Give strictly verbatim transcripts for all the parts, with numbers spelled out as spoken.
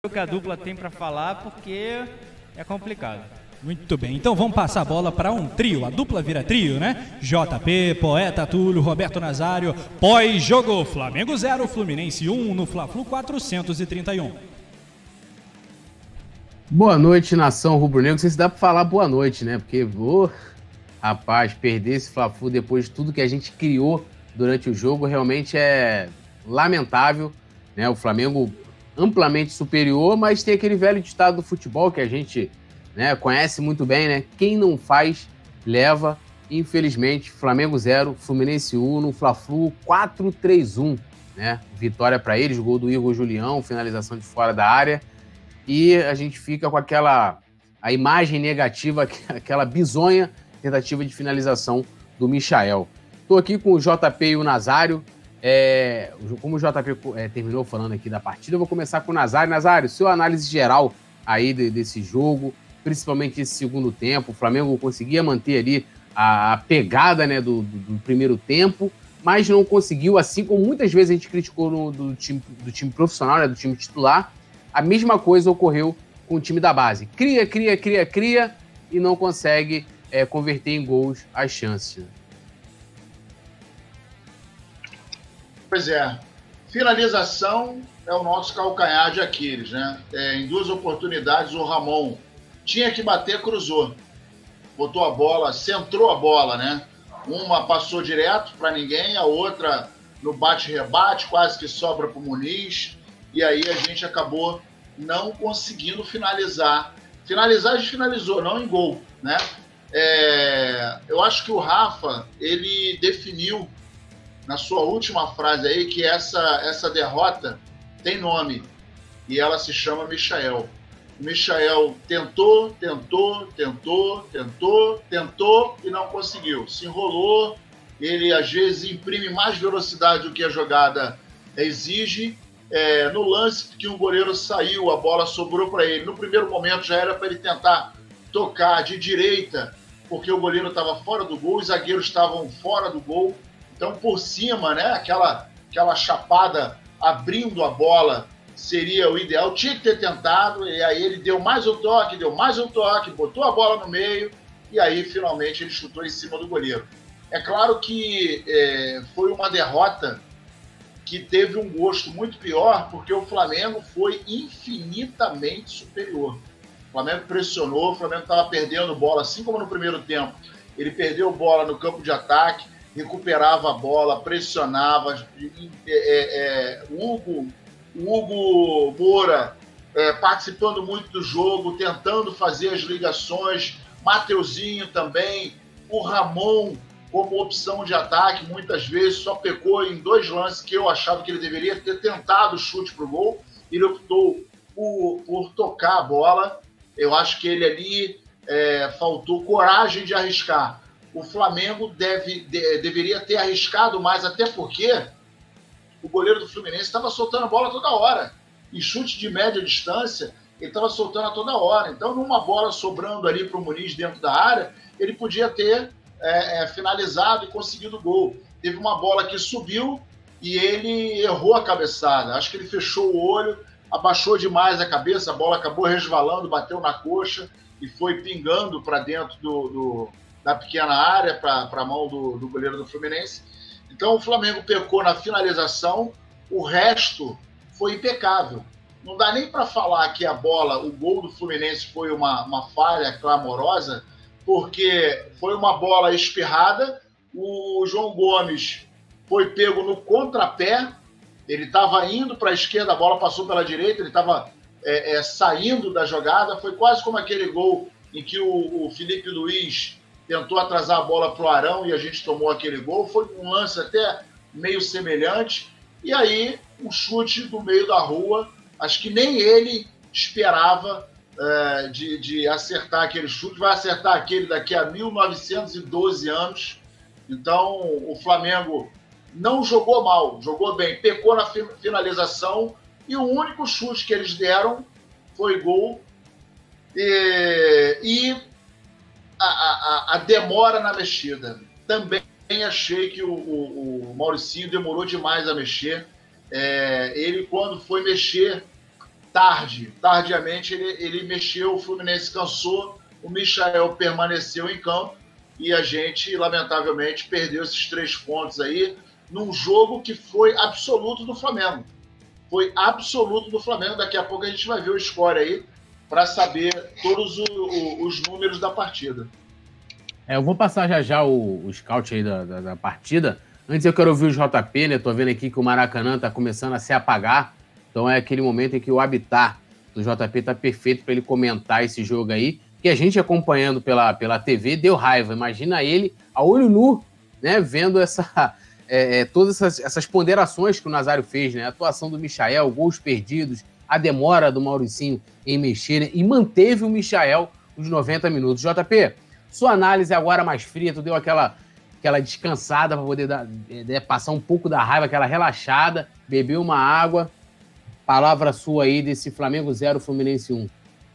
que a dupla tem para falar, porque é complicado. Muito bem, então vamos passar a bola para um trio, a dupla vira trio, né? J P, Poeta Túlio, Roberto Nazário, pós-jogo, Flamengo zero, Fluminense um no Fla-Flu quatrocentos e trinta e um. Boa noite, nação rubro-negra. Não sei se dá para falar boa noite, né? Porque, oh, rapaz, perder esse Fla-Flu depois de tudo que a gente criou durante o jogo realmente é lamentável, né? O Flamengo amplamente superior, mas tem aquele velho ditado do futebol que a gente, né, conhece muito bem, né? Quem não faz, leva. Infelizmente, Flamengo zero, Fluminense um no Fla-Flu quatro três um, né? Vitória para eles, gol do Igor Julião, finalização de fora da área. E a gente fica com aquela a imagem negativa, aquela bizonha tentativa de finalização do Michael. Estou aqui com o J P e o Nazário. É, como o J P é, terminou falando aqui da partida, eu vou começar com o Nazário. Nazário, sua análise geral aí de, desse jogo, principalmente esse segundo tempo. O Flamengo conseguia manter ali a, a pegada, né, do, do, do primeiro tempo, mas não conseguiu, assim como muitas vezes a gente criticou no, do, time, do time profissional, né, do time titular. A mesma coisa ocorreu com o time da base. Cria, cria, cria, cria e não consegue é, converter em gols as chances. Pois é, finalização é o nosso calcanhar de Aquiles, né? É, em duas oportunidades o Ramon tinha que bater, cruzou. Botou a bola, centrou a bola, né? Uma passou direto para ninguém, a outra no bate-rebate, quase que sobra para o Muniz. E aí a gente acabou não conseguindo finalizar. Finalizar a gente finalizou, não em gol, né? É, eu acho que o Rafa, ele definiu na sua última frase aí que essa, essa derrota tem nome e ela se chama Michael. O Michael tentou, tentou, tentou, tentou, tentou e não conseguiu. Se enrolou, ele às vezes imprime mais velocidade do que a jogada exige. É, no lance que o goleiro saiu, a bola sobrou para ele. No primeiro momento já era para ele tentar tocar de direita, porque o goleiro estava fora do gol, os zagueiros estavam fora do gol. Então, por cima, né, aquela, aquela chapada abrindo a bola seria o ideal. Tinha que ter tentado, e aí ele deu mais um toque, deu mais um toque, botou a bola no meio, e aí finalmente ele chutou em cima do goleiro. É claro que é, foi uma derrota que teve um gosto muito pior, porque o Flamengo foi infinitamente superior. O Flamengo pressionou, o Flamengo estava perdendo bola, assim como no primeiro tempo. Ele perdeu bola no campo de ataque, recuperava a bola, pressionava. É, é, o Hugo, o Hugo Moura é, participando muito do jogo, tentando fazer as ligações, Mateuzinho também, o Ramon como opção de ataque, muitas vezes só pecou em dois lances que eu achava que ele deveria ter tentado o chute para o gol. Ele optou por, por tocar a bola. Eu acho que ele ali é, faltou coragem de arriscar. O Flamengo deve, de, deveria ter arriscado mais, até porque o goleiro do Fluminense estava soltando a bola toda hora. Em chute de média distância, ele estava soltando a toda hora. Então, numa bola sobrando ali para o Muniz dentro da área, ele podia ter é, é, finalizado e conseguido o gol. Teve uma bola que subiu e ele errou a cabeçada. Acho que ele fechou o olho, abaixou demais a cabeça, a bola acabou resvalando, bateu na coxa e foi pingando para dentro do... do da pequena área para a mão do, do goleiro do Fluminense. Então o Flamengo pecou na finalização, o resto foi impecável. Não dá nem para falar que a bola, o gol do Fluminense foi uma, uma falha clamorosa, porque foi uma bola espirrada, o João Gomes foi pego no contrapé, ele estava indo para a esquerda, a bola passou pela direita, ele estava é, é, saindo da jogada, foi quase como aquele gol em que o, o Felipe Luiz tentou atrasar a bola para o Arão e a gente tomou aquele gol. Foi um lance até meio semelhante. E aí, um chute do meio da rua. Acho que nem ele esperava é, de, de acertar aquele chute. Vai acertar aquele daqui a mil novecentos e doze anos. Então, o Flamengo não jogou mal, jogou bem. Pecou na finalização e o único chute que eles deram foi gol. E... e A, a, a demora na mexida. Também achei que o, o, o Mauricinho demorou demais a mexer. É, ele, quando foi mexer, tarde, tardiamente ele, ele mexeu, o Fluminense cansou, o Michael permaneceu em campo e a gente, lamentavelmente, perdeu esses três pontos aí num jogo que foi absoluto do Flamengo. Foi absoluto do Flamengo. Daqui a pouco a gente vai ver o score aí para saber todos o, o, os números da partida. É, eu vou passar já já o, o scout aí da, da, da partida. Antes eu quero ouvir o J P, né? Tô vendo aqui que o Maracanã tá começando a se apagar. Então é aquele momento em que o habitat do J P tá perfeito para ele comentar esse jogo aí. Que a gente acompanhando pela, pela T V deu raiva. Imagina ele a olho nu, né? Vendo essa, é, todas essas, essas ponderações que o Nazário fez, né? A atuação do Michael, gols perdidos, a demora do Mauricinho em mexer, né? E manteve o Michael os noventa minutos. J P, sua análise agora mais fria, tu deu aquela, aquela descansada para poder dar, é, passar um pouco da raiva, aquela relaxada, bebeu uma água. Palavra sua aí desse Flamengo zero, Fluminense um.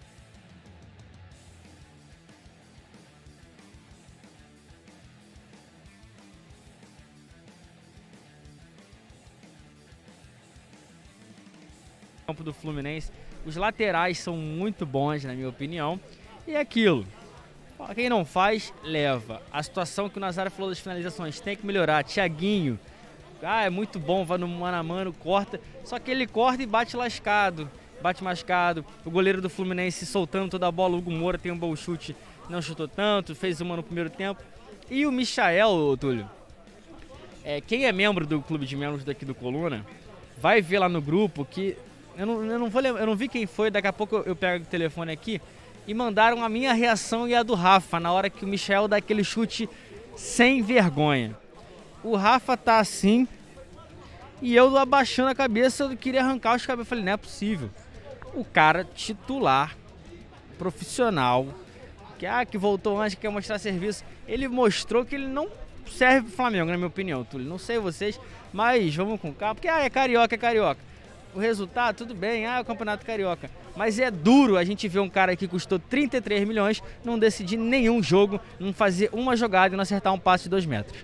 Campo do Fluminense, os laterais são muito bons, na minha opinião, e é aquilo. Quem não faz, leva. A situação que o Nazário falou das finalizações tem que melhorar. Thiaguinho, ah, é muito bom, vai no mano a mano, corta. Só que ele corta e bate lascado, bate mascado. O goleiro do Fluminense soltando toda a bola. O Hugo Moura tem um bom chute, não chutou tanto, fez uma no primeiro tempo. E o Michael, Túlio, é, quem é membro do clube de membros daqui do Coluna, vai ver lá no grupo que... Eu não, eu, não vou lembrar, eu não vi quem foi, daqui a pouco eu pego o telefone aqui. E mandaram a minha reação e a do Rafa, na hora que o Michael dá aquele chute sem vergonha. O Rafa tá assim, e eu abaixando a cabeça, eu queria arrancar os cabelos. Eu falei, não é possível. O cara titular, profissional, que, ah, que voltou antes, que quer mostrar serviço, ele mostrou que ele não serve pro Flamengo, na minha opinião, Túlio. Não sei vocês, mas vamos com calma, porque ah, é carioca, é carioca. O resultado, tudo bem, ah, é o Campeonato Carioca. Mas é duro a gente ver um cara que custou trinta e três milhões não decidir nenhum jogo, não fazer uma jogada e não acertar um passe de dois metros.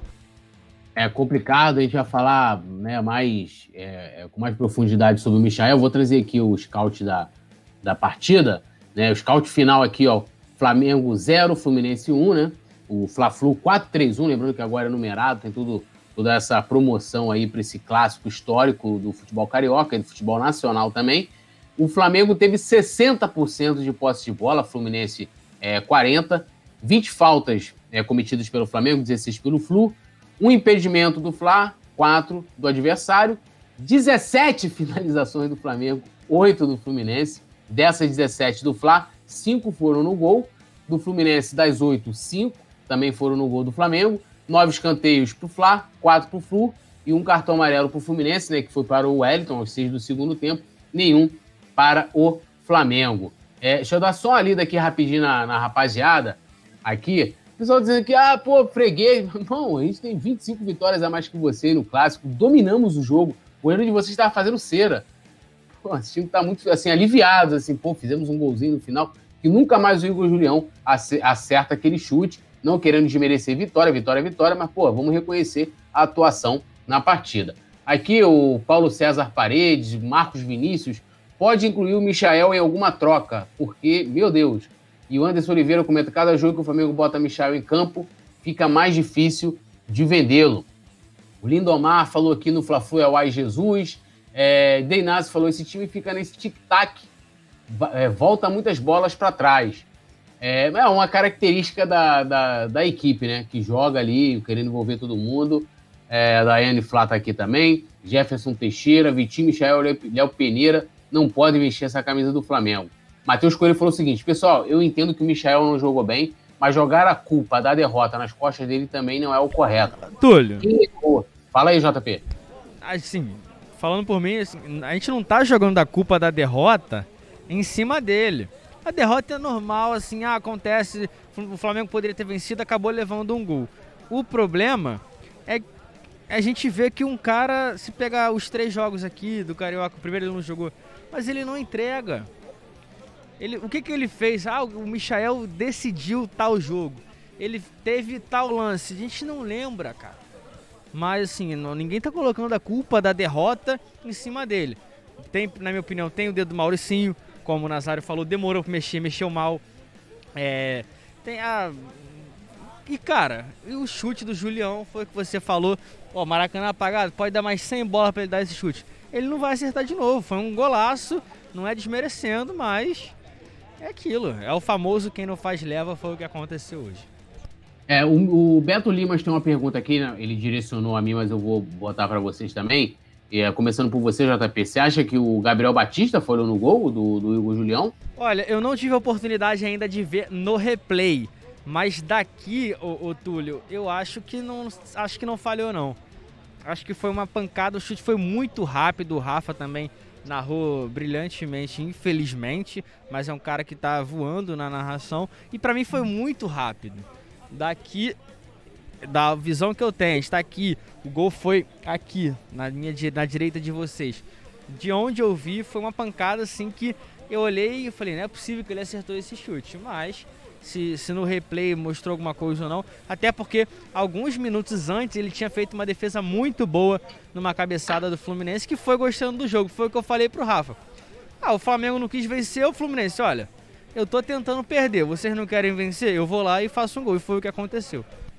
É complicado, a gente vai falar, né, mais, é, com mais profundidade sobre o Michael. Eu vou trazer aqui o scout da, da partida, né, o scout final aqui, ó, Flamengo zero, Fluminense um, né, o Fla-Flu quatro três um, lembrando que agora é numerado, tem tudo... toda essa promoção aí para esse clássico histórico do futebol carioca e do futebol nacional também. O Flamengo teve sessenta por cento de posse de bola, Fluminense é, quarenta por cento, vinte faltas é, cometidas pelo Flamengo, dezesseis pelo Flu, um impedimento do Fla, quatro do adversário, dezessete finalizações do Flamengo, oito do Fluminense, dessas dezessete do Fla, cinco foram no gol, do Fluminense das oito, cinco também foram no gol do Flamengo, nove escanteios para o Fla, quatro para o Flu e um cartão amarelo para o Fluminense, né, que foi para o Wellington aos seis do segundo tempo, nenhum para o Flamengo. É, deixa eu dar só uma lida aqui rapidinho na, na rapaziada, aqui, o pessoal dizendo que, ah, pô, freguês. Não, a gente tem vinte e cinco vitórias a mais que você no Clássico, dominamos o jogo, o erro de vocês estava fazendo cera. Pô, esse time está muito, assim, aliviado, assim, pô, fizemos um golzinho no final, que nunca mais o Igor Julião acerta aquele chute, não querendo desmerecer vitória, vitória, vitória, mas, pô, vamos reconhecer a atuação na partida. Aqui o Paulo César Paredes, Marcos Vinícius, pode incluir o Michael em alguma troca, porque, meu Deus, e o Anderson Oliveira comenta, cada jogo que o Flamengo bota Michael em campo, fica mais difícil de vendê-lo. O Lindomar falou aqui no Fla-Flu é o Ai Jesus, é, Deinazzi falou, esse time fica nesse tic-tac, é, volta muitas bolas para trás. É, é uma característica da, da, da equipe, né? Que joga ali, querendo envolver todo mundo. É, a Daiane Flá tá aqui também. Jefferson Teixeira, Vitinho, Michael, Léo Peneira não podem vestir essa camisa do Flamengo. Matheus Coelho falou o seguinte, pessoal, eu entendo que o Michael não jogou bem, mas jogar a culpa da derrota nas costas dele também não é o correto. Túlio. E, pô, fala aí, J P. Assim, falando por mim, assim, a gente não tá jogando a culpa da derrota em cima dele. A derrota é normal, assim, ah, acontece, o Flamengo poderia ter vencido, acabou levando um gol. O problema é a gente vê que um cara, se pegar os três jogos aqui do Carioca, o primeiro ele não jogou, mas ele não entrega. Ele, o que que ele fez? Ah, o Michael decidiu tal jogo, ele teve tal lance, a gente não lembra, cara. Mas assim, não, ninguém tá colocando a culpa da derrota em cima dele. tem, na minha opinião, tem o dedo do Mauricinho, como o Nazário falou, demorou pra mexer, mexeu mal. É, tem a... E, cara, o chute do Julião foi o que você falou. Ó, Maracanã apagado, pode dar mais cem bolas pra ele dar esse chute. Ele não vai acertar de novo, foi um golaço, não é desmerecendo, mas é aquilo. É o famoso quem não faz leva, foi o que aconteceu hoje. É, o, o Beto Limas tem uma pergunta aqui, né? Ele direcionou a mim, mas eu vou botar pra vocês também. É, começando por você, J P, você acha que o Gabriel Batista foi no gol do, do Igor Julião? Olha, eu não tive a oportunidade ainda de ver no replay, mas daqui, ô, ô Túlio, eu acho que não, acho que não falhou não. Acho que foi uma pancada, o chute foi muito rápido, o Rafa também narrou brilhantemente, infelizmente, mas é um cara que tá voando na narração, e pra mim foi muito rápido. Daqui, da visão que eu tenho, está aqui, o gol foi aqui, na, minha, na direita de vocês. De onde eu vi, foi uma pancada assim que eu olhei e falei, não é possível que ele acertou esse chute, mas... Se, se no replay mostrou alguma coisa ou não, até porque alguns minutos antes ele tinha feito uma defesa muito boa numa cabeçada do Fluminense, que foi gostando do jogo, foi o que eu falei pro Rafa. Ah, o Flamengo não quis vencer, o Fluminense, olha, eu tô tentando perder, vocês não querem vencer, eu vou lá e faço um gol, e foi o que aconteceu.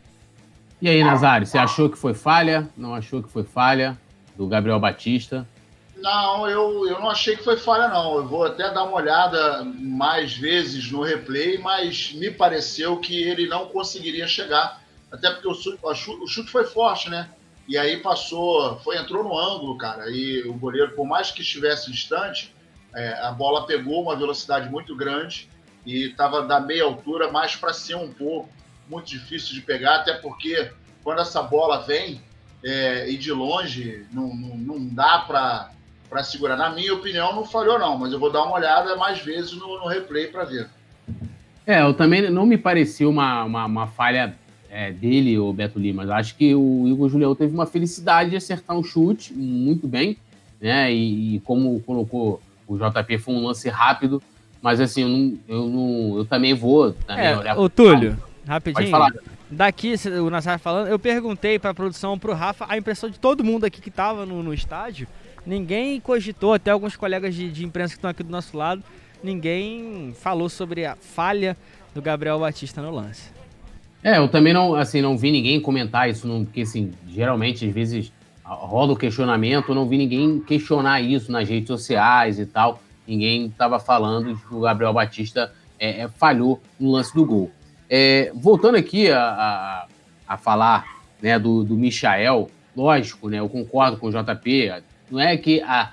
E aí, Nazário, você achou que foi falha? Não achou que foi falha do Gabriel Batista? Não, eu, eu não achei que foi falha, não. Eu vou até dar uma olhada mais vezes no replay, mas me pareceu que ele não conseguiria chegar. Até porque o chute, o chute foi forte, né? E aí passou, foi, entrou no ângulo, cara. E o goleiro, por mais que estivesse distante, é, a bola pegou uma velocidade muito grande e estava da meia altura mais para cima um pouco. Muito difícil de pegar, até porque quando essa bola vem é, e de longe, não, não, não dá para... para segurar. Na minha opinião, não falhou não, mas eu vou dar uma olhada mais vezes no, no replay para ver. É, eu também não me pareceu uma, uma, uma falha é, dele, o Beto Lima. Eu acho que o Igor Julião teve uma felicidade de acertar um chute muito bem, né? E, e como colocou o J P, foi um lance rápido, mas assim, eu, não, eu, não, eu também vou também é, olhar... Ô, Túlio, rapidinho. Pode falar. Daqui, o Nazário falando, eu perguntei para a produção, pro Rafa, a impressão de todo mundo aqui que estava no, no estádio. Ninguém cogitou, até alguns colegas de, de imprensa que estão aqui do nosso lado, ninguém falou sobre a falha do Gabriel Batista no lance. É, eu também não, assim, não vi ninguém comentar isso, não, porque assim, geralmente, às vezes, rola o questionamento, eu não vi ninguém questionar isso nas redes sociais e tal, ninguém estava falando que o Gabriel Batista é, é, falhou no lance do gol. É, voltando aqui a, a, a falar, né, do, do Michael, lógico, né, eu concordo com o J P, não é que a,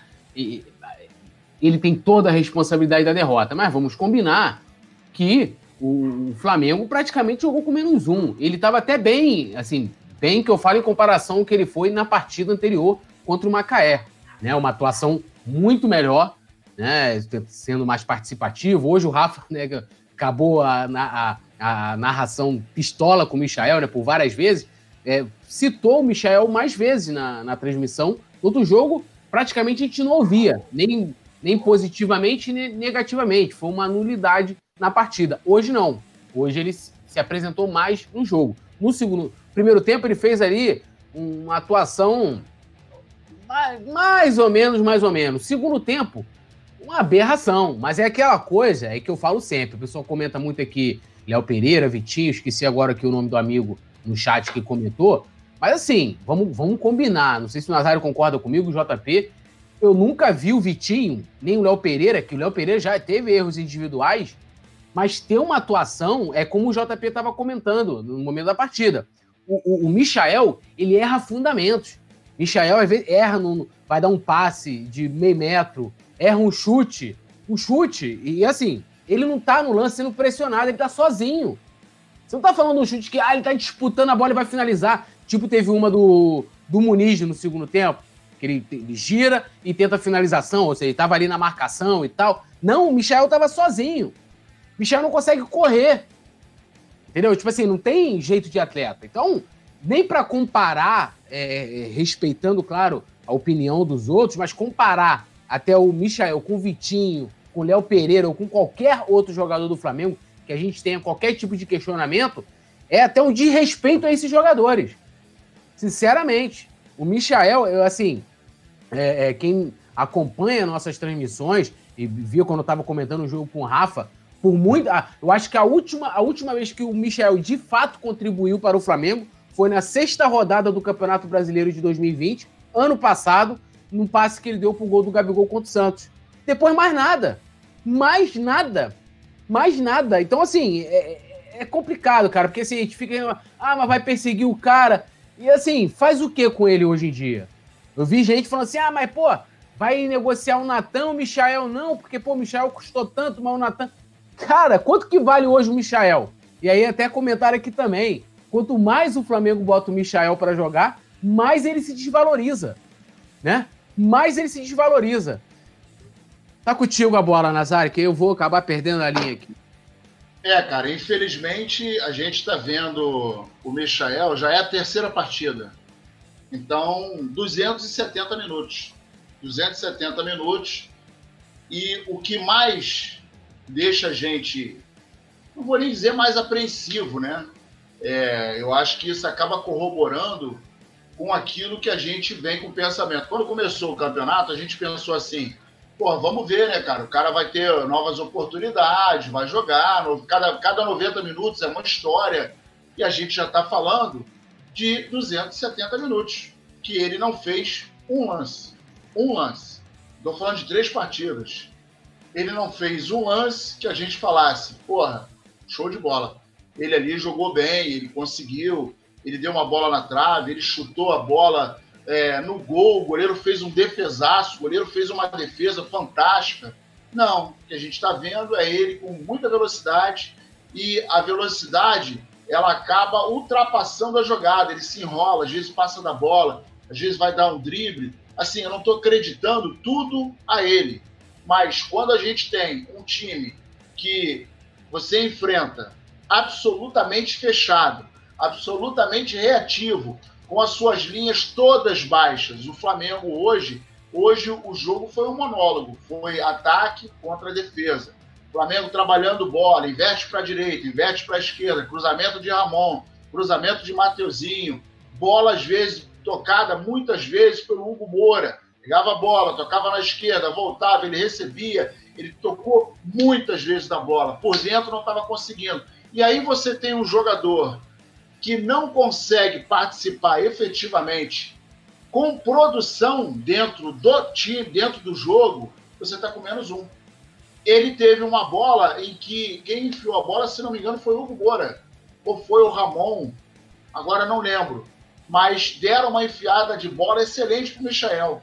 ele tem toda a responsabilidade da derrota, mas vamos combinar que o Flamengo praticamente jogou com menos um. Ele estava até bem, assim, bem que eu falo em comparação ao que ele foi na partida anterior contra o Macaé, né? Uma atuação muito melhor, né? Sendo mais participativo. Hoje o Rafa, né, acabou a, a, a narração pistola com o Michael, né, por várias vezes, é, citou o Michael mais vezes na, na transmissão. Outro jogo, praticamente a gente não ouvia, nem, nem positivamente, nem negativamente. Foi uma nulidade na partida. Hoje não. Hoje ele se apresentou mais no jogo. No segundo, primeiro tempo ele fez ali uma atuação mais ou menos, mais ou menos. Segundo tempo, uma aberração. Mas é aquela coisa, é que eu falo sempre. O pessoal comenta muito aqui, Léo Pereira, Vitinho, esqueci agora aqui o nome do amigo no chat que comentou. Mas assim, vamos, vamos combinar. Não sei se o Nazário concorda comigo, o J P. Eu nunca vi o Vitinho, nem o Léo Pereira, que o Léo Pereira já teve erros individuais, mas ter uma atuação é como o J P estava comentando no momento da partida. O, o, o Michael, ele erra fundamentos. Michael, às vezes, erra, no, vai dar um passe de meio metro, erra um chute, um chute, e assim, ele não tá no lance sendo pressionado, ele tá sozinho. Você não tá falando de um chute que ah, ele tá disputando a bola e vai finalizar. Tipo, teve uma do, do Muniz no segundo tempo, que ele, ele gira e tenta a finalização, ou seja, ele tava ali na marcação e tal. Não, o Michael tava sozinho. O Michael não consegue correr. Entendeu? Tipo assim, não tem jeito de atleta. Então, nem para comparar, é, respeitando, claro, a opinião dos outros, mas comparar até o Michael com o Vitinho, com o Léo Pereira ou com qualquer outro jogador do Flamengo, que a gente tenha qualquer tipo de questionamento, é até um desrespeito a esses jogadores. Sinceramente. O Michael, eu, assim, é, é, quem acompanha nossas transmissões, e viu quando eu estava comentando o jogo com o Rafa, por muito, eu acho que a última, a última vez que o Michael de fato contribuiu para o Flamengo foi na sexta rodada do Campeonato Brasileiro de dois mil e vinte, ano passado, num passe que ele deu pro gol do Gabigol contra o Santos. Depois mais nada. Mais nada. Mais nada. Então, assim, é, é complicado, cara, porque assim, a gente fica, ah, mas vai perseguir o cara. E assim, faz o que com ele hoje em dia? Eu vi gente falando assim, ah, mas pô, vai negociar o Natan, o Michael não, porque pô, o Michael custou tanto, mas o Natan... Cara, quanto que vale hoje o Michael? E aí até comentaram aqui também, quanto mais o Flamengo bota o Michael para jogar, mais ele se desvaloriza, né? Mais ele se desvaloriza. Tá contigo a bola, Nazário, que eu vou acabar perdendo a linha aqui. É, cara, infelizmente a gente tá vendo o Michael, já é a terceira partida. Então, duzentos e setenta minutos. duzentos e setenta minutos. E o que mais deixa a gente, não vou nem dizer mais apreensivo, né? É, eu acho que isso acaba corroborando com aquilo que a gente vem com o pensamento. Quando começou o campeonato, a gente pensou assim, pô, vamos ver, né, cara? O cara vai ter novas oportunidades, vai jogar, cada, cada noventa minutos é uma história. E a gente já está falando de duzentos e setenta minutos, que ele não fez um lance. Um lance. Estou falando de três partidas. Ele não fez um lance que a gente falasse, porra, show de bola. Ele ali jogou bem, ele conseguiu, ele deu uma bola na trave, ele chutou a bola é, no gol, o goleiro fez um defesaço, o goleiro fez uma defesa fantástica. Não, o que a gente está vendo é ele com muita velocidade e a velocidade, ela acaba ultrapassando a jogada, ele se enrola, às vezes passa da bola, às vezes vai dar um drible. Assim, eu não estou acreditando tudo a ele. Mas quando a gente tem um time que você enfrenta absolutamente fechado, absolutamente reativo, com as suas linhas todas baixas, o Flamengo hoje, hoje o jogo foi um monólogo, foi ataque contra defesa. O Flamengo trabalhando bola, inverte para a direita, inverte para a esquerda, cruzamento de Ramon, cruzamento de Mateuzinho, bola às vezes tocada muitas vezes pelo Hugo Moura. Pegava a bola, tocava na esquerda, voltava, ele recebia, ele tocou muitas vezes na bola, por dentro não estava conseguindo. E aí você tem um jogador que não consegue participar efetivamente com produção dentro do time, dentro do jogo, você está com menos um. Ele teve uma bola em que quem enfiou a bola, se não me engano, foi o Hugo Moura, ou foi o Ramon, agora não lembro, mas deram uma enfiada de bola excelente para o Michael.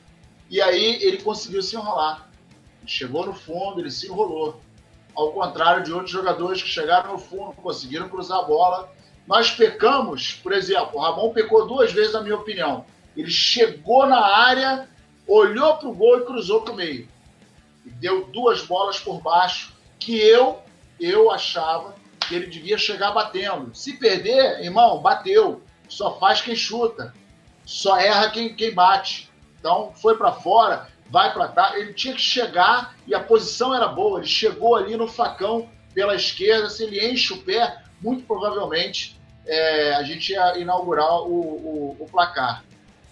E aí ele conseguiu se enrolar. Chegou no fundo, ele se enrolou. Ao contrário de outros jogadores que chegaram no fundo, conseguiram cruzar a bola. Nós pecamos, por exemplo, o Ramon pecou duas vezes, na minha opinião. Ele chegou na área, olhou para o gol e cruzou para o meio. E deu duas bolas por baixo, que eu, eu achava que ele devia chegar batendo. Se perder, irmão, bateu. Só faz quem chuta. Só erra quem, quem bate. Então, foi para fora, vai para trás. Ele tinha que chegar e a posição era boa. Ele chegou ali no facão pela esquerda. Se ele enche o pé, muito provavelmente é, a gente ia inaugurar o, o, o placar.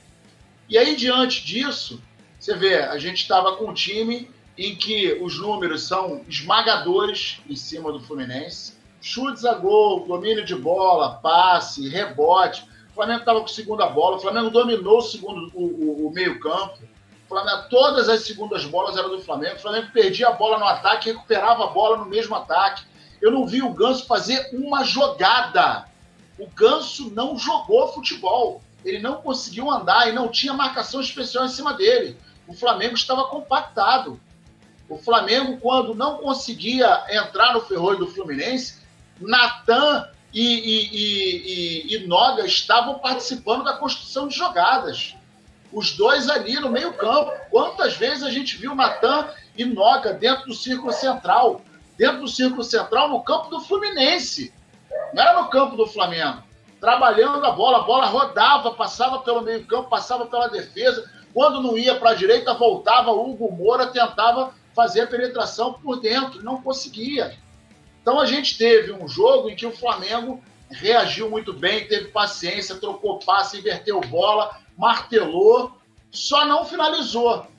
E aí, diante disso, você vê, a gente estava com um time em que os números são esmagadores em cima do Fluminense. Chutes a gol, domínio de bola, passe, rebote. O Flamengo estava com segunda bola, o Flamengo dominou o, segundo, o, o, o meio campo. O Flamengo, todas as segundas bolas eram do Flamengo. O Flamengo perdia a bola no ataque, recuperava a bola no mesmo ataque. Eu não vi o Ganso fazer uma jogada. O Ganso não jogou futebol. Ele não conseguiu andar e não tinha marcação especial em cima dele. O Flamengo estava compactado. O Flamengo, quando não conseguia entrar no ferrolho do Fluminense, Natan e, e, e, e, e Noga estavam participando da construção de jogadas. Os dois ali no meio campo. Quantas vezes a gente viu Natan e Noga dentro do círculo central? Dentro do círculo central, no campo do Fluminense. Não era no campo do Flamengo. Trabalhando a bola, a bola rodava, passava pelo meio campo, passava pela defesa. Quando não ia para a direita, voltava, o Hugo Moura tentava fazer a penetração por dentro, não conseguia. Então a gente teve um jogo em que o Flamengo reagiu muito bem, teve paciência, trocou passe, inverteu bola, martelou, só não finalizou.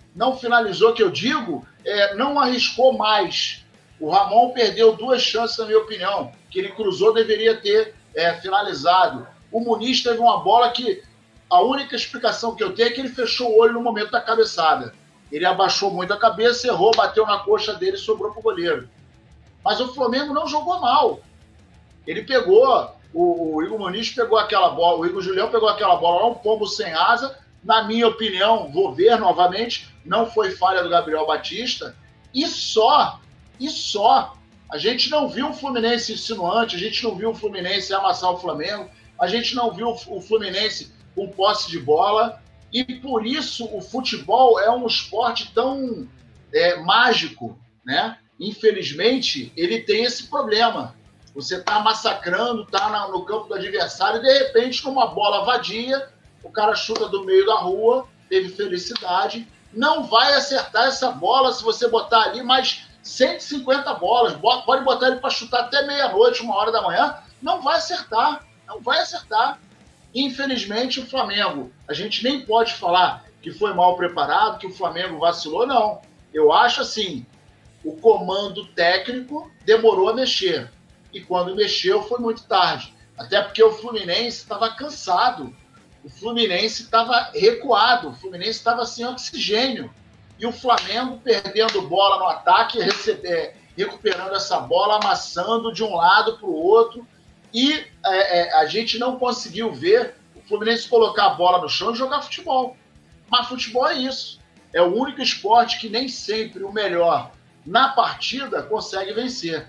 não finalizou, que eu digo, é, não arriscou mais. O Ramon perdeu duas chances, na minha opinião, que ele cruzou, deveria ter é, finalizado. O Muniz teve uma bola que a única explicação que eu tenho é que ele fechou o olho no momento da cabeçada. Ele abaixou muito a cabeça, errou, bateu na coxa dele e sobrou pro goleiro. Mas o Flamengo não jogou mal. Ele pegou, o, o Igor Muniz pegou aquela bola, o Igor Julião pegou aquela bola lá, um pombo sem asa. Na minha opinião, vou ver novamente, não foi falha do Gabriel Batista. E só, e só, a gente não viu o Fluminense insinuante, a gente não viu o Fluminense amassar o Flamengo, a gente não viu o Fluminense com posse de bola. E por isso o futebol é um esporte tão é, mágico, né? Infelizmente, ele tem esse problema. Você está massacrando, está no campo do adversário e, de repente, numa bola vadia, o cara chuta do meio da rua, teve felicidade, não vai acertar essa bola se você botar ali mais cento e cinquenta bolas, pode botar ele para chutar até meia-noite, uma hora da manhã, não vai acertar, não vai acertar. Infelizmente, o Flamengo, a gente nem pode falar que foi mal preparado, que o Flamengo vacilou, não. Eu acho assim, o comando técnico demorou a mexer. E quando mexeu, foi muito tarde. Até porque o Fluminense estava cansado. O Fluminense estava recuado. O Fluminense estava sem oxigênio. E o Flamengo perdendo bola no ataque, receber, recuperando essa bola, amassando de um lado para o outro. E é, é, a gente não conseguiu ver o Fluminense colocar a bola no chão e jogar futebol. Mas futebol é isso. É o único esporte que nem sempre o melhor na partida consegue vencer.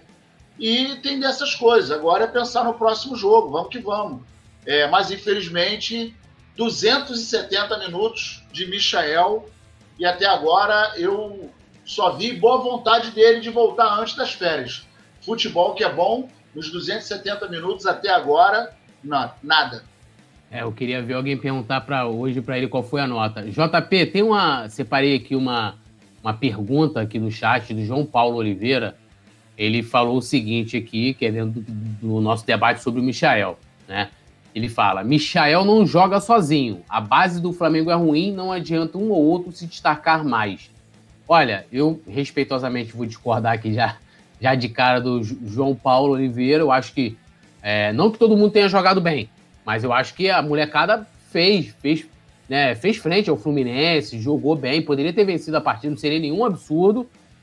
E tem dessas coisas. Agora é pensar no próximo jogo. Vamos que vamos. É, mas, infelizmente, duzentos e setenta minutos de Michael e até agora eu só vi boa vontade dele de voltar antes das férias. Futebol que é bom, nos duzentos e setenta minutos até agora, não, nada. É, eu queria ver alguém perguntar para hoje para ele qual foi a nota. J P, tem uma... Separei aqui uma, uma pergunta aqui no chat do João Paulo Oliveira. Ele falou o seguinte aqui, que é dentro do, do nosso debate sobre o Michael, né? Ele fala, Michael não joga sozinho. A base do Flamengo é ruim, não adianta um ou outro se destacar mais. Olha, eu respeitosamente vou discordar aqui já, já de cara do João Paulo Oliveira. Eu acho que, é, não que todo mundo tenha jogado bem, mas eu acho que a molecada fez, fez, né, fez frente ao Fluminense, jogou bem, poderia ter vencido a partida, não seria nenhum absurdo,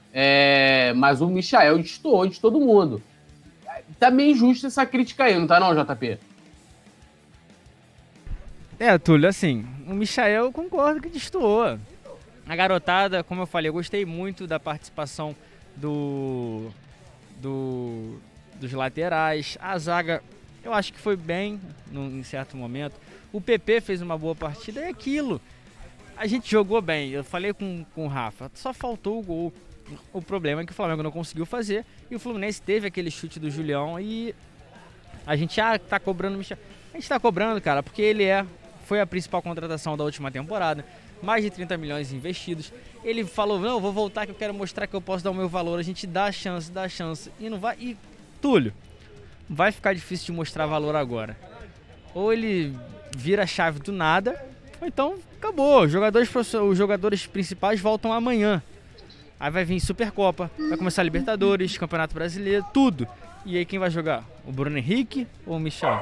é, mas o Michael destoou de todo mundo. Tá meio injusta essa crítica aí, não tá não, J P? É, Túlio, assim, o Michael eu concordo que destoou. A garotada, como eu falei, eu gostei muito da participação do, do, dos laterais. A zaga, eu acho que foi bem num, em certo momento. O P P fez uma boa partida, é aquilo. A gente jogou bem, eu falei com, com o Rafa, só faltou o gol. O problema é que o Flamengo não conseguiu fazer e o Fluminense teve aquele chute do Julião e a gente ah, tá cobrando o Michael. A gente tá cobrando, cara, porque ele é... Foi a principal contratação da última temporada. Mais de trinta milhões investidos. Ele falou, não, vou voltar que eu quero mostrar que eu posso dar o meu valor. A gente dá a chance, dá a chance. E não vai... E, Túlio, vai ficar difícil de mostrar valor agora. Ou ele vira a chave do nada, ou então acabou. Os jogadores, os jogadores principais voltam amanhã. Aí vai vir Supercopa, vai começar Libertadores, Campeonato Brasileiro, tudo. E aí quem vai jogar? O Bruno Henrique ou o Michel?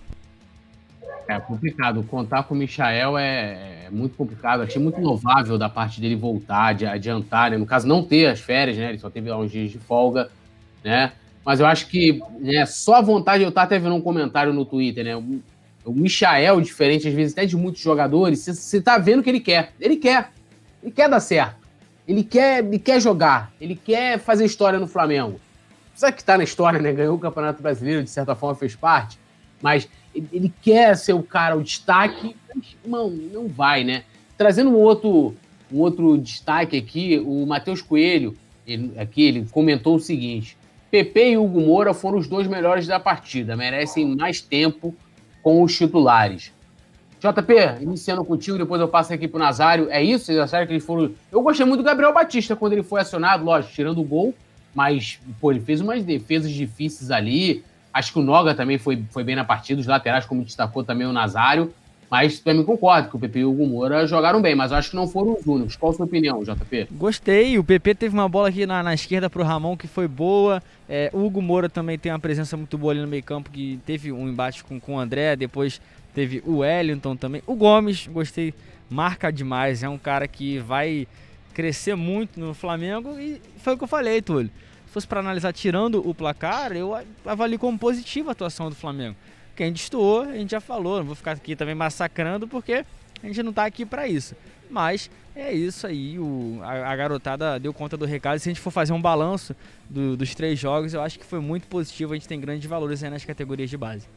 É complicado. Contar com o Michael é, é muito complicado. Achei muito louvável da parte dele voltar, de adiantar, né? No caso, não ter as férias, né? Ele só teve lá uns dias de folga, né? Mas eu acho que né, só a vontade... Eu tava até vendo um comentário no Twitter, né? O, o Michael, diferente às vezes até de muitos jogadores, você tá vendo que ele quer. Ele quer. Ele quer dar certo. Ele quer, ele quer jogar. Ele quer fazer história no Flamengo. Sabe que tá na história, né? Ganhou o Campeonato Brasileiro, de certa forma fez parte, mas... Ele quer ser o cara, o destaque, mas, não, não vai, né? Trazendo um outro, um outro destaque aqui, o Matheus Coelho, ele, aqui ele comentou o seguinte, P P e Hugo Moura foram os dois melhores da partida, merecem mais tempo com os titulares. J P, iniciando contigo, depois eu passo aqui pro Nazário, é isso? Vocês acharam que eles foram... Eu gostei muito do Gabriel Batista quando ele foi acionado, lógico, tirando o gol, mas, pô, ele fez umas defesas difíceis ali. Acho que o Noga também foi, foi bem na partida, os laterais, como destacou também o Nazário. Mas também concordo que o P P e o Hugo Moura jogaram bem, mas eu acho que não foram os únicos. Qual a sua opinião, J P? Gostei, o P P teve uma bola aqui na, na esquerda pro Ramon que foi boa. É, o Hugo Moura também tem uma presença muito boa ali no meio campo, que teve um embate com, com o André, depois teve o Wellington também. O Gomes, gostei, marca demais, é um cara que vai crescer muito no Flamengo e foi o que eu falei, Túlio. Se fosse para analisar tirando o placar, eu avalio como positiva a atuação do Flamengo. Quem destoou, a gente já falou, não vou ficar aqui também massacrando porque a gente não tá aqui para isso. Mas é isso aí, o, a, a garotada deu conta do recado. Se a gente for fazer um balanço do, dos três jogos, eu acho que foi muito positivo, a gente tem grandes valores aí nas categorias de base.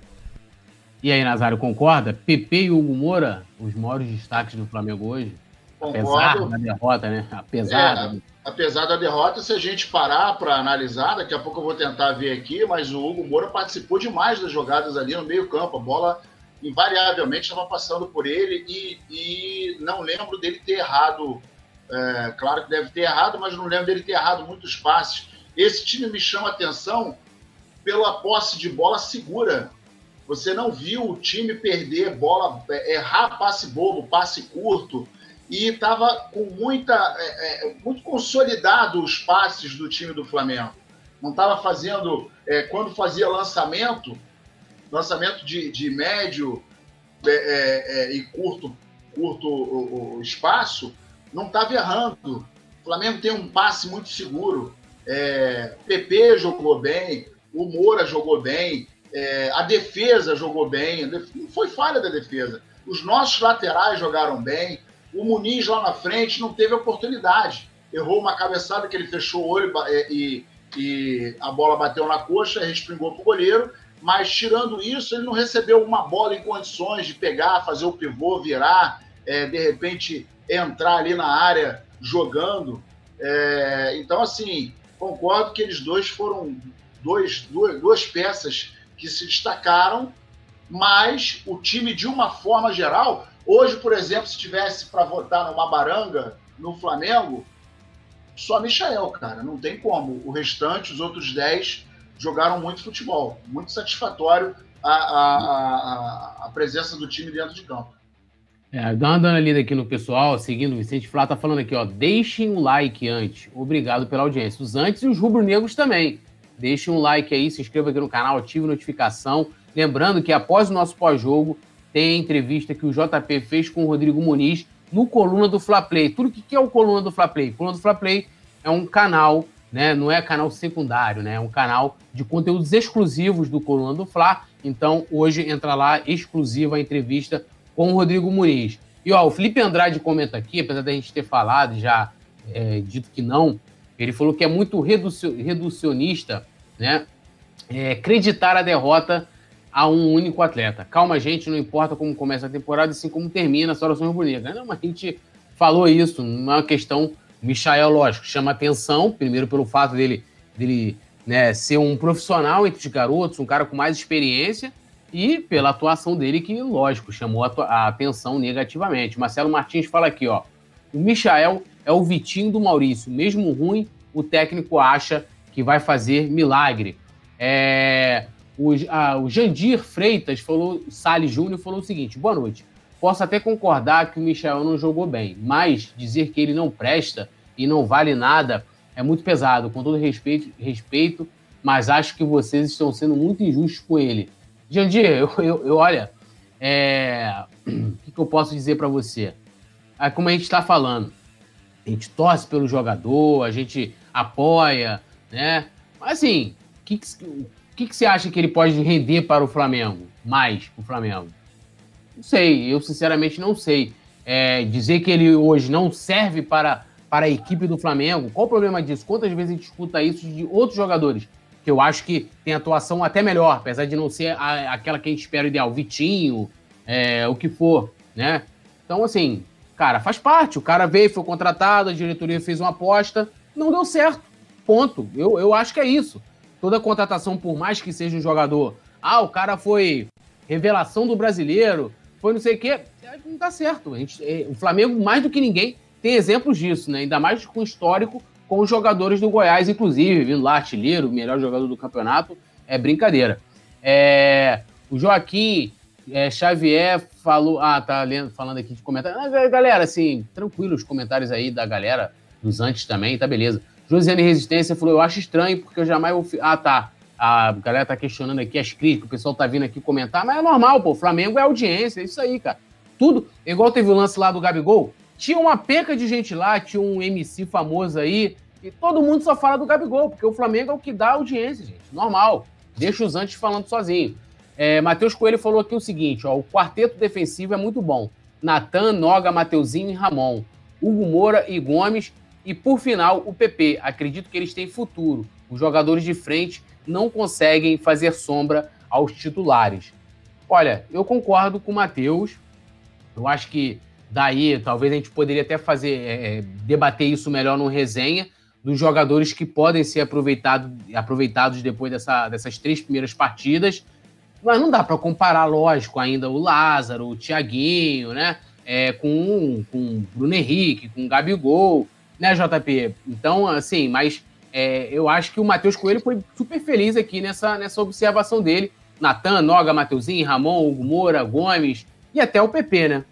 E aí, Nazário, concorda? P P e Hugo Moura, os maiores destaques do Flamengo hoje? Concordo. Apesar da derrota, né? Apesar, é, apesar da derrota, se a gente parar para analisar, daqui a pouco eu vou tentar ver aqui, mas o Hugo Moura participou demais das jogadas ali no meio campo. A bola invariavelmente estava passando por ele e, e não lembro dele ter errado. É, claro que deve ter errado, mas não lembro dele ter errado muitos passes. Esse time me chama atenção pela posse de bola segura. Você não viu o time perder bola, errar passe bobo, passe curto, e estava com muita, é, é, muito consolidado os passes do time do Flamengo. Não estava fazendo, é, quando fazia lançamento, lançamento de, de médio é, é, e curto, curto o, o espaço, não estava errando. O Flamengo tem um passe muito seguro. É, P P jogou bem, o Moura jogou bem, é, a defesa jogou bem, não foi falha da defesa. Os nossos laterais jogaram bem. O Muniz lá na frente não teve oportunidade. Errou uma cabeçada que ele fechou o olho e, e a bola bateu na coxa, respingou para o goleiro. Mas, tirando isso, ele não recebeu uma bola em condições de pegar, fazer o pivô, virar, é, de repente entrar ali na área jogando. É, então, assim, concordo que eles dois foram dois, duas, duas peças que se destacaram, mas o time, de uma forma geral... Hoje, por exemplo, se tivesse para votar numa baranga no Flamengo, só Michael, cara, não tem como. O restante, os outros dez, jogaram muito futebol. Muito satisfatório a, a, a, a presença do time dentro de campo. É, dá uma dando lida aqui no pessoal, seguindo o Vicente Flá, tá falando aqui, ó, deixem um like antes. Obrigado pela audiência. Os antes e os rubro-negros também. Deixem um like aí, se inscreva aqui no canal, ative a notificação. Lembrando que após o nosso pós-jogo, tem a entrevista que o J P fez com o Rodrigo Muniz no Coluna do Fla Play. Tudo que é o Coluna do Fla Play? Coluna do Fla Play é um canal, né? Não é canal secundário, né? É um canal de conteúdos exclusivos do Coluna do Fla. Então, hoje entra lá, exclusiva a entrevista com o Rodrigo Muniz. E, ó, o Felipe Andrade comenta aqui, apesar da gente ter falado, já é, dito que não, ele falou que é muito reducionista, né? É, acreditar a derrota a um único atleta. Calma, gente, não importa como começa a temporada, assim como termina a Saudações Rubro-Negras. Não, mas a gente falou isso, não é uma questão... Michael, lógico, chama atenção, primeiro pelo fato dele, dele né, ser um profissional entre os garotos, um cara com mais experiência, e pela atuação dele que, lógico, chamou a, a atenção negativamente. O Marcelo Martins fala aqui, ó, o Michael é o Vitinho do Maurício, mesmo ruim, o técnico acha que vai fazer milagre. É... O, a, o Jandir Freitas falou, Salles Júnior falou o seguinte, boa noite, posso até concordar que o Michael não jogou bem, mas dizer que ele não presta e não vale nada é muito pesado, com todo respeito, respeito mas acho que vocês estão sendo muito injustos com ele. Jandir, eu, eu, eu olha, é, o que, que eu posso dizer para você? É como a gente está falando, a gente torce pelo jogador, a gente apoia, né? Mas assim, o que, que O que, que você acha que ele pode render para o Flamengo? Mais para o Flamengo? Não sei, eu sinceramente não sei. É, dizer que ele hoje não serve para, para a equipe do Flamengo, qual o problema disso? Quantas vezes a gente escuta isso de outros jogadores? Que eu acho que tem atuação até melhor, apesar de não ser a, aquela que a gente espera ideal. Vitinho, é, o que for, né? Então, assim, cara, faz parte. O cara veio, foi contratado, a diretoria fez uma aposta, não deu certo. Ponto. Eu, eu acho que é isso. Toda contratação, por mais que seja um jogador, ah, o cara foi revelação do brasileiro, foi não sei o quê, não dá certo. A gente, é, o Flamengo, mais do que ninguém, tem exemplos disso, né? Ainda mais com histórico com os jogadores do Goiás, inclusive, vindo lá, artilheiro, melhor jogador do campeonato, é brincadeira. É, o Joaquim É, Xavier falou... Ah, tá lendo, falando aqui de comentários. Ah, galera, assim, tranquilo os comentários aí da galera, dos antes também, tá beleza. Josiane Resistência falou, eu acho estranho, porque eu jamais vou... Ah, tá. A galera tá questionando aqui as críticas, o pessoal tá vindo aqui comentar, mas é normal, pô. O Flamengo é audiência, é isso aí, cara. Tudo... Igual teve o lance lá do Gabigol, tinha uma penca de gente lá, tinha um M C famoso aí, e todo mundo só fala do Gabigol, porque o Flamengo é o que dá audiência, gente. Normal. Deixa os antes falando sozinho. É, Matheus Coelho falou aqui o seguinte, ó, o quarteto defensivo é muito bom. Natan, Noga, Mateuzinho e Ramon. Hugo Moura e Gomes. E, por final, o P P. Acredito que eles têm futuro. Os jogadores de frente não conseguem fazer sombra aos titulares. Olha, eu concordo com o Matheus. Eu acho que daí, talvez a gente poderia até fazer, é, debater isso melhor numa resenha dos jogadores que podem ser aproveitado, aproveitados depois dessa, dessas três primeiras partidas. Mas não dá para comparar, lógico, ainda o Lázaro, o Thiaguinho, né? É, com, com o Bruno Henrique, com o Gabigol, né, J P? Então, assim, mas é, eu acho que o Matheus Coelho foi super feliz aqui nessa, nessa observação dele. Natan, Noga, Mateuzinho, Ramon, Hugo Moura, Gomes e até o P P, né?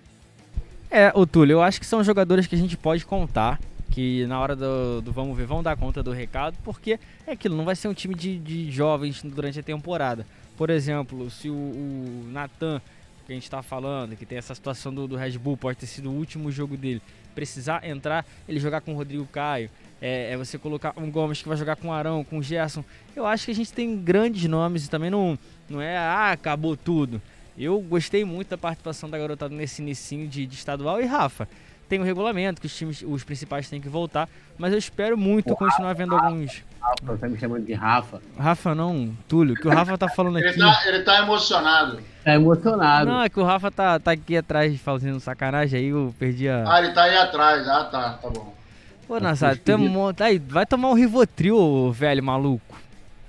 É, ô Túlio, eu acho que são jogadores que a gente pode contar, que na hora do, do vamos ver, vão dar conta do recado, porque é aquilo, não vai ser um time de, de jovens durante a temporada. Por exemplo, se o, o Natan, que a gente tá falando, que tem essa situação do, do Red Bull, pode ter sido o último jogo dele, precisar entrar, ele jogar com o Rodrigo Caio, é, é você colocar um Gomes que vai jogar com o Arão, com o Gerson. Eu acho que a gente tem grandes nomes e também não, não é, ah, acabou tudo. Eu gostei muito da participação da garotada nesse inicinho de, de estadual. E Rafa, tem um regulamento que os times, os principais têm que voltar, mas eu espero muito o continuar Rafa, vendo Rafa, alguns... Rafa, tá me chamando de Rafa. Rafa não, Túlio, que o Rafa tá falando ele aqui... Tá, ele tá emocionado. Tá emocionado. Não, é que o Rafa tá, tá aqui atrás fazendo sacanagem, aí eu perdi a... Ah, ele tá aí atrás. Ah, tá, tá bom. Pô, Nazário, tu é mo... aí, vai tomar um Rivotril, velho maluco.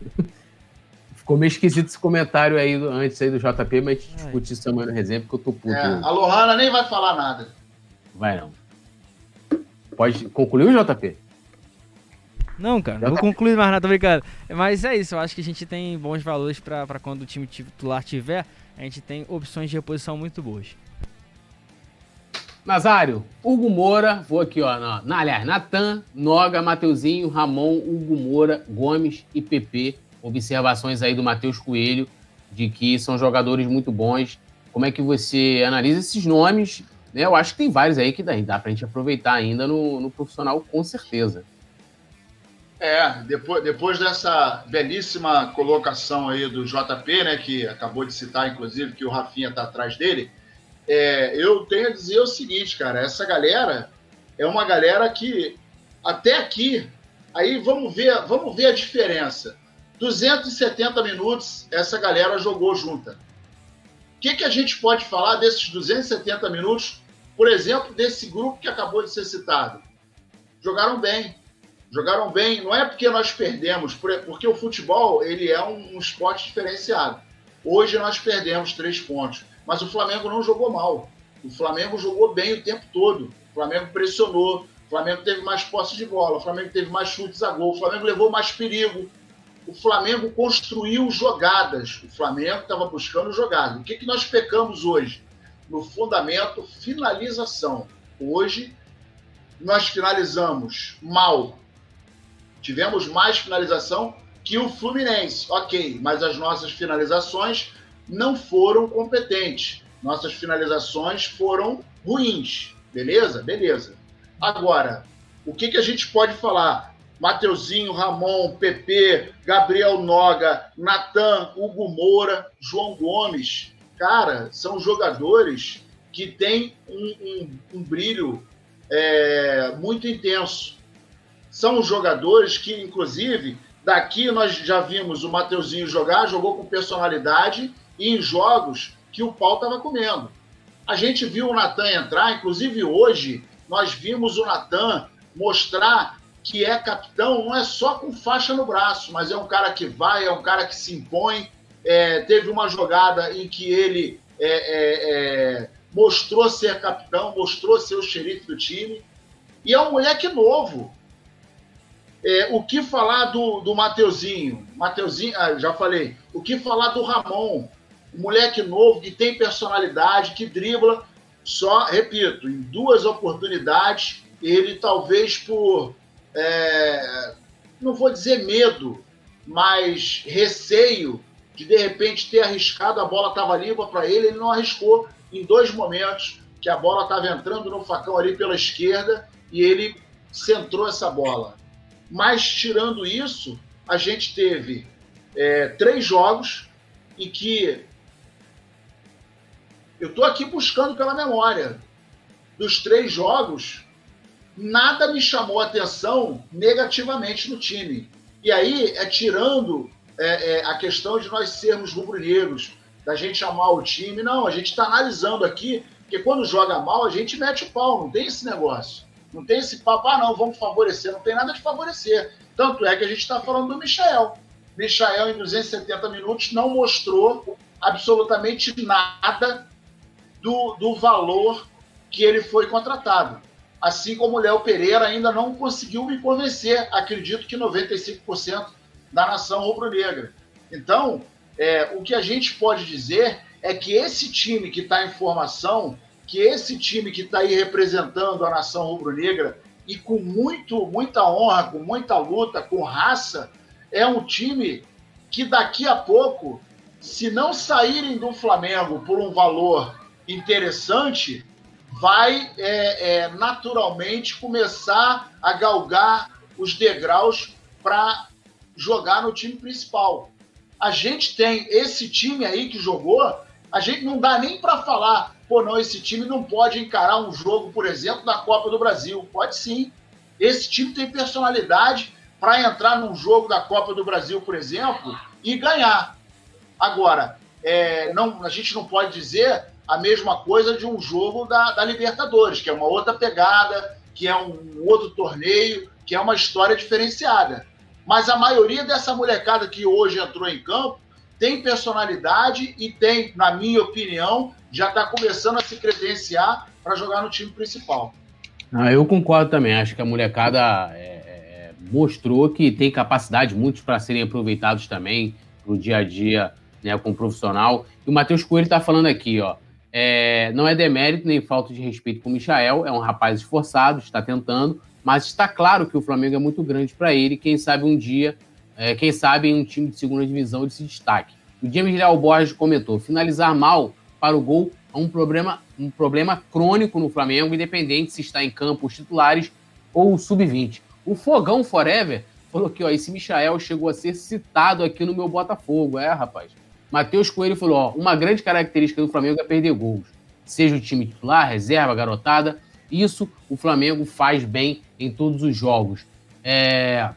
Ficou meio esquisito esse comentário aí antes aí do J P, mas a gente discutir isso amanhã no resenha, porque eu tô puto. É, a Lohana nem vai falar nada. Vai não. Pode concluir o J P? Não, cara, não vou concluir mais nada, tô brincando. Mas é isso, eu acho que a gente tem bons valores pra, pra quando o time titular tiver, a gente tem opções de reposição muito boas. Nazário, Hugo Moura, vou aqui, ó, na, na, aliás, Natan, Noga, Mateuzinho, Ramon, Hugo Moura, Gomes e P P. Observações aí do Matheus Coelho, de que são jogadores muito bons. Como é que você analisa esses nomes? Né? Eu acho que tem vários aí que dá, dá pra gente aproveitar ainda no, no profissional, com certeza. É, depois, depois dessa belíssima colocação aí do J P, né, que acabou de citar, inclusive, que o Rafinha tá atrás dele, é, eu tenho a dizer o seguinte, cara, essa galera é uma galera que, até aqui, aí vamos ver, vamos ver a diferença. duzentos e setenta minutos essa galera jogou junta. O que, que a gente pode falar desses duzentos e setenta minutos, por exemplo, desse grupo que acabou de ser citado? Jogaram bem. Jogaram bem, não é porque nós perdemos, porque o futebol ele é um, um esporte diferenciado. Hoje nós perdemos três pontos, mas o Flamengo não jogou mal. O Flamengo jogou bem o tempo todo. O Flamengo pressionou, o Flamengo teve mais posse de bola, o Flamengo teve mais chutes a gol, o Flamengo levou mais perigo. O Flamengo construiu jogadas, o Flamengo estava buscando jogadas. O que, que nós pecamos hoje? No fundamento, finalização. Hoje, nós finalizamos mal. Tivemos mais finalização que o Fluminense, ok, mas as nossas finalizações não foram competentes. Nossas finalizações foram ruins, beleza? Beleza. Agora, o que, que a gente pode falar? Mateuzinho, Ramon, P P, Gabriel Noga, Natan, Hugo Moura, João Gomes. Cara, são jogadores que têm um, um, um brilho é, muito intenso. São jogadores que, inclusive, daqui nós já vimos o Mateuzinho jogar, jogou com personalidade e em jogos que o pau estava comendo. A gente viu o Natan entrar, inclusive hoje nós vimos o Natan mostrar que é capitão, não é só com faixa no braço, mas é um cara que vai, é um cara que se impõe. É, teve uma jogada em que ele é, é, é, mostrou ser capitão, mostrou ser o xerife do time. E é um moleque novo. É, o que falar do, do Mateuzinho? Mateuzinho, ah, já falei. O que falar do Ramon? Um moleque novo, que tem personalidade, que dribla. Só, repito, em duas oportunidades, ele talvez por, é, não vou dizer medo, mas receio de, de repente, ter arriscado, a bola estava limpa para ele, ele não arriscou em dois momentos, que a bola estava entrando no facão ali pela esquerda e ele centrou essa bola. Mas, tirando isso, a gente teve é, três jogos em que eu estou aqui buscando pela memória. Dos três jogos, nada me chamou a atenção negativamente no time. E aí é tirando é, é, a questão de nós sermos rubro-negros, da gente amar o time. Não, a gente está analisando aqui, porque quando joga mal, a gente mete o pau, não tem esse negócio. Não tem esse papo, ah não, vamos favorecer, não tem nada de favorecer. Tanto é que a gente está falando do Michael. Michael, em duzentos e setenta minutos, não mostrou absolutamente nada do, do valor que ele foi contratado. Assim como o Léo Pereira ainda não conseguiu me convencer, acredito que noventa e cinco por cento da nação rubro-negra. Então, é, o que a gente pode dizer é que esse time que está em formação, que esse time que está aí representando a nação rubro-negra e com muito, muita honra, com muita luta, com raça, é um time que daqui a pouco, se não saírem do Flamengo por um valor interessante, vai é, é, naturalmente começar a galgar os degraus para jogar no time principal. A gente tem esse time aí que jogou, a gente não dá nem para falar, pô, não, esse time não pode encarar um jogo, por exemplo, da Copa do Brasil. Pode sim. Esse time tem personalidade para entrar num jogo da Copa do Brasil, por exemplo, e ganhar. Agora, é, não, a gente não pode dizer a mesma coisa de um jogo da, da Libertadores, que é uma outra pegada, que é um outro torneio, que é uma história diferenciada. Mas a maioria dessa molecada que hoje entrou em campo tem personalidade e tem, na minha opinião, já está começando a se credenciar para jogar no time principal. Ah, eu concordo também. Acho que a molecada é, é, mostrou que tem capacidade, muitos para serem aproveitados também para o dia a dia, né, com o profissional. E o Matheus Coelho está falando aqui, ó, é, não é demérito nem falta de respeito com o Michael, é um rapaz esforçado, está tentando, mas está claro que o Flamengo é muito grande para ele. Quem sabe um dia, é, quem sabe em um time de segunda divisão ele se destaque. O James Leal Borges comentou: finalizar mal para o gol é um problema, um problema crônico no Flamengo, independente se está em campo os titulares ou o sub vinte. O Fogão Forever falou que ó, esse Michael chegou a ser citado aqui no meu Botafogo. É, rapaz. Matheus Coelho falou: ó, uma grande característica do Flamengo é perder gols. Seja o time titular, reserva, garotada, isso o Flamengo faz bem em todos os jogos. É...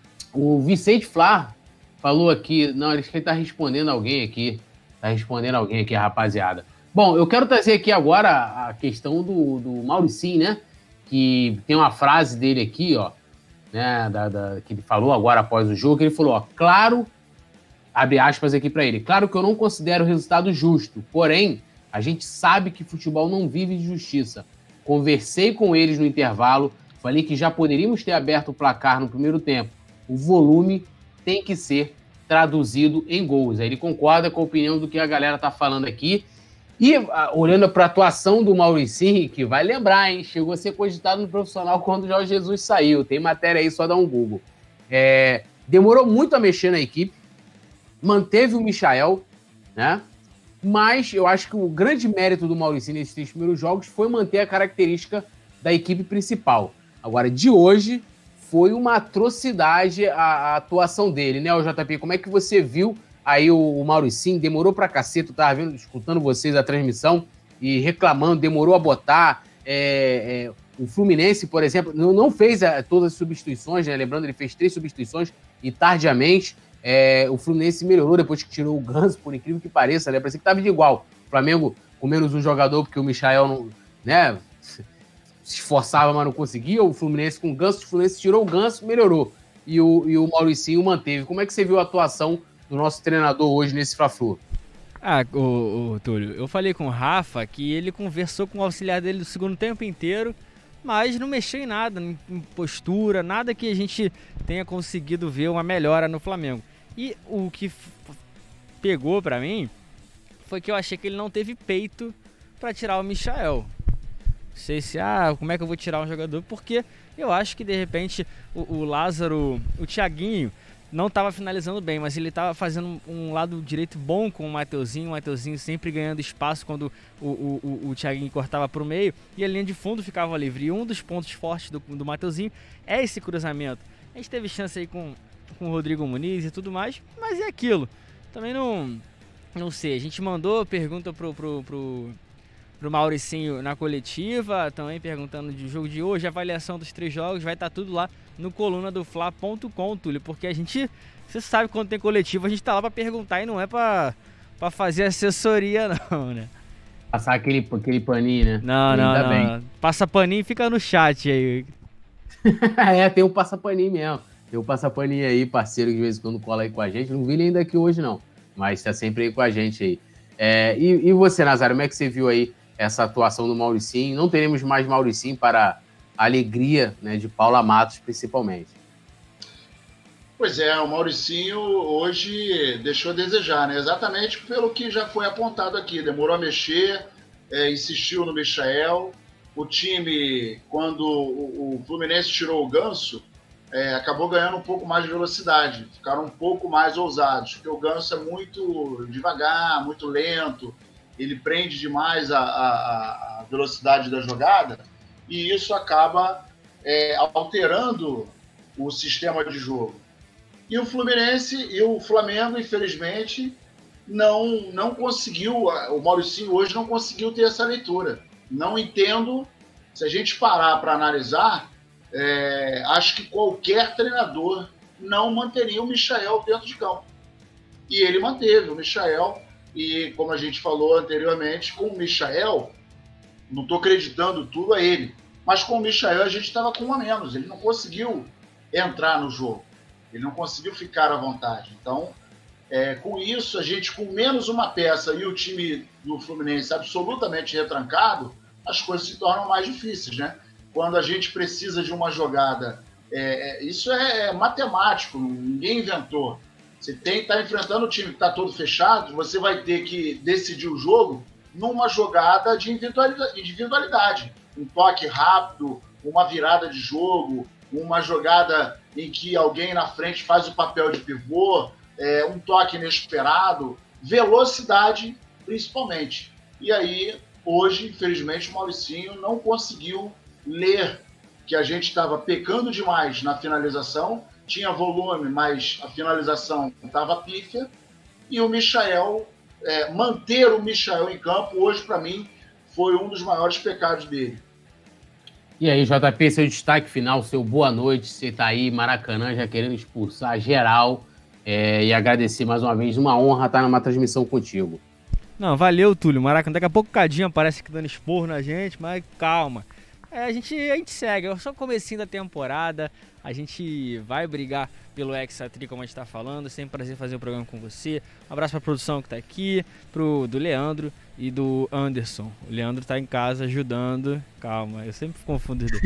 O Vicente Flá falou aqui, não, ele está respondendo alguém aqui, está respondendo alguém aqui, rapaziada. Bom, eu quero trazer aqui agora a questão do, do Mauricinho, né, que tem uma frase dele aqui, ó, né, da, da, que ele falou agora após o jogo, que ele falou, ó, claro, abre aspas aqui para ele, claro que eu não considero o resultado justo, porém, a gente sabe que futebol não vive de justiça. Conversei com eles no intervalo, falei que já poderíamos ter aberto o placar no primeiro tempo. O volume tem que ser traduzido em gols. Aí ele concorda com a opinião do que a galera tá falando aqui. E a, olhando para a atuação do Mauricinho, que vai lembrar, hein? Chegou a ser cogitado no profissional quando o Jorge Jesus saiu. Tem matéria aí, só dá um Google. É, demorou muito a mexer na equipe, manteve o Michael, né? Mas eu acho que o grande mérito do Mauricinho nesses três primeiros jogos foi manter a característica da equipe principal. Agora, de hoje, foi uma atrocidade a, a atuação dele, né, o J P? Como é que você viu aí o, o Mauricinho? Demorou pra caceta, eu tava vendo, escutando vocês a transmissão e reclamando, demorou a botar. É, é, o Fluminense, por exemplo, não, não fez a, todas as substituições, né? Lembrando, ele fez três substituições e tardiamente. É, o Fluminense melhorou depois que tirou o Ganso, por incrível que pareça, né? Parecia que tava de igual. O Flamengo com menos um jogador, porque o Michael não, né, se esforçava, mas não conseguia. O Fluminense com o Ganso, o Fluminense tirou o Ganso, melhorou. E o, e o Mauricinho manteve. Como é que você viu a atuação do nosso treinador hoje nesse Fla-Flu? Ah, o, o Túlio, eu falei com o Rafa que ele conversou com o auxiliar dele do segundo tempo inteiro, mas não mexeu em nada, em postura, nada que a gente tenha conseguido ver uma melhora no Flamengo. E o que f- pegou pra mim foi que eu achei que ele não teve peito para tirar o Michael. Não sei se, ah, como é que eu vou tirar um jogador, porque eu acho que de repente o, o Lázaro, o Thiaguinho, não estava finalizando bem, mas ele estava fazendo um lado direito bom com o Mateuzinho, o Mateuzinho sempre ganhando espaço quando o, o, o, o Thiaguinho cortava para o meio e a linha de fundo ficava livre. E um dos pontos fortes do, do Mateuzinho é esse cruzamento. A gente teve chance aí com, com o Rodrigo Muniz e tudo mais, mas é aquilo. Também não, não sei, a gente mandou pergunta pro... pro, pro pro Mauricinho na coletiva, também perguntando do jogo de hoje, avaliação dos três jogos, vai estar tudo lá no coluna do fla ponto com, Túlio, porque a gente, você sabe, quando tem coletiva, a gente tá lá pra perguntar e não é pra, pra fazer assessoria não, né? Passar aquele, aquele paninho, né? Não, não, não, bem. Passa paninho e fica no chat aí. É, tem o passapaninho mesmo, tem o passapaninho aí, parceiro que de vez em quando cola aí com a gente, não vi ele ainda aqui hoje não, mas tá sempre aí com a gente aí. É, e, e você, Nazário, como é que você viu aí essa atuação do Mauricinho? Não teremos mais Mauricinho para a alegria, né, de Paula Matos, principalmente. Pois é, o Mauricinho hoje deixou a desejar, né? Exatamente pelo que já foi apontado aqui. Demorou a mexer, é, insistiu no Michael. O time, quando o, o Fluminense tirou o Ganso, é, acabou ganhando um pouco mais de velocidade. Ficaram um pouco mais ousados, porque o Ganso é muito devagar, muito lento. Ele prende demais a, a, a velocidade da jogada e isso acaba é, alterando o sistema de jogo. E o Fluminense e o Flamengo, infelizmente, não, não conseguiu, o Mauricinho hoje não conseguiu ter essa leitura. Não entendo, se a gente parar para analisar, é, acho que qualquer treinador não manteria o Michael dentro de campo. E ele manteve o Michael. E, como a gente falou anteriormente, com o Michael, não estou acreditando tudo a ele, mas com o Michael a gente estava com um a menos. Ele não conseguiu entrar no jogo. Ele não conseguiu ficar à vontade. Então, é, com isso, a gente com menos uma peça e o time do Fluminense absolutamente retrancado, as coisas se tornam mais difíceis, né? Quando a gente precisa de uma jogada, é, isso é matemático, ninguém inventou. Você tem que estar enfrentando o time que está todo fechado, você vai ter que decidir o jogo numa jogada de individualidade. Um toque rápido, uma virada de jogo, uma jogada em que alguém na frente faz o papel de pivô, é, um toque inesperado, velocidade principalmente. E aí, hoje, infelizmente, o Mauricinho não conseguiu ler que a gente estava pecando demais na finalização, tinha volume, mas a finalização estava pífia, e o Michael, é, manter o Michael em campo, hoje, para mim, foi um dos maiores pecados dele. E aí, J P, seu destaque final, seu boa noite, você está aí, Maracanã, já querendo expulsar geral, é, e agradecer mais uma vez, uma honra estar numa transmissão contigo. Não, valeu, Túlio, Maracanã, daqui a pouco o Cadinho aparece aqui dando esporro na gente, mas calma. É, a, gente, a gente segue, é só o comecinho da temporada, a gente vai brigar pelo Hexatri, como a gente tá falando, sempre um prazer fazer o programa com você. Um abraço pra produção que tá aqui, pro do Leandro e do Anderson. O Leandro tá em casa ajudando, calma, eu sempre confundo os dois.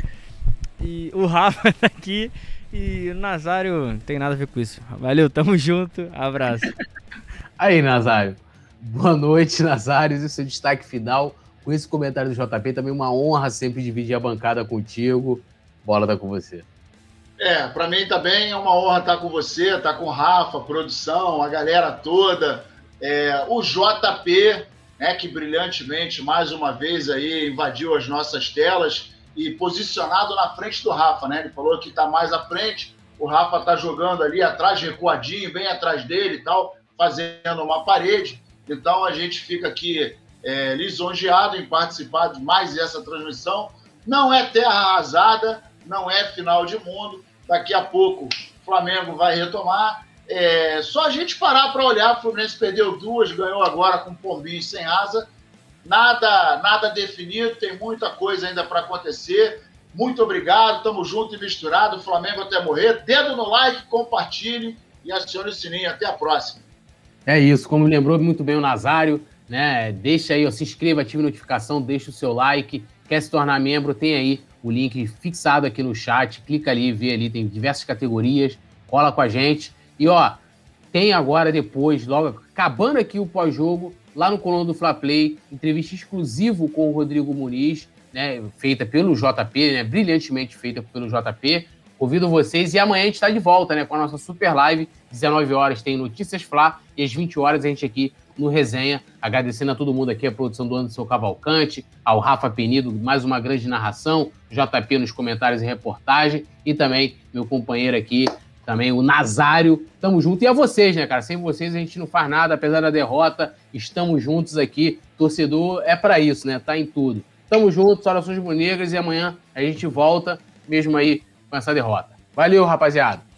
E o Rafa tá aqui e o Nazário não tem nada a ver com isso. Valeu, tamo junto, abraço. Aí, Nazário, boa noite, Nazário, e o seu destaque final. Com esse comentário do J P, também uma honra sempre dividir a bancada contigo. Bola tá com você. É, para mim também é uma honra estar com você, estar com o Rafa, a produção, a galera toda. É, o J P, né, que brilhantemente, mais uma vez, aí invadiu as nossas telas e posicionado na frente do Rafa, né? Ele falou que está mais à frente, o Rafa está jogando ali atrás, recuadinho, bem atrás dele e tal, fazendo uma parede. Então a gente fica aqui É, lisonjeado em participar de mais essa transmissão. Não é terra arrasada, não é final de mundo. Daqui a pouco o Flamengo vai retomar. É, só a gente parar para olhar. O Fluminense perdeu duas, ganhou agora com pombinho sem asa. Nada, nada definido, tem muita coisa ainda para acontecer. Muito obrigado, estamos juntos e misturados. Flamengo até morrer. Dedo no like, compartilhe e acione o sininho. Até a próxima. É isso, como lembrou muito bem o Nazário, né? Deixa aí, ó, se inscreva, ative a notificação, deixa o seu like. Quer se tornar membro, tem aí o link fixado aqui no chat. Clica ali, vê ali, tem diversas categorias. Cola com a gente. E ó, tem agora depois, logo acabando aqui o pós-jogo, lá no Coluna do Fla Play, entrevista exclusiva com o Rodrigo Muniz, né, feita pelo J P, né, brilhantemente feita pelo J P. Convido vocês e amanhã a gente está de volta, né, com a nossa super live. dezenove horas tem Notícias Fla e às vinte horas a gente aqui no Resenha. Agradecendo a todo mundo aqui, a produção do Anderson Cavalcante, ao Rafa Penido, mais uma grande narração, J P nos comentários e reportagem, e também meu companheiro aqui, também o Nazário. Tamo junto. E a vocês, né, cara? Sem vocês a gente não faz nada, apesar da derrota. Estamos juntos aqui. Torcedor é para isso, né? Tá em tudo. Tamo juntos, orações rubro-negras, e amanhã a gente volta, mesmo aí com essa derrota. Valeu, rapaziada.